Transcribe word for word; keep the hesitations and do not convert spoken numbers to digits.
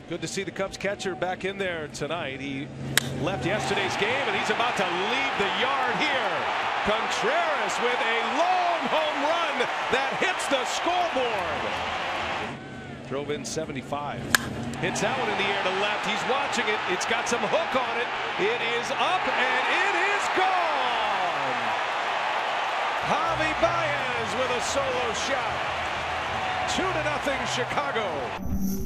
Good to see the Cubs catcher back in there tonight. He left yesterday's game and he's about to leave the yard here. Contreras with a long home run that hits the scoreboard. Drove in seventy-five. Hits that one in the air to left. He's watching it. It's got some hook on it. It is up and it is gone. Javier Baez with a solo shot. Two to nothing Chicago.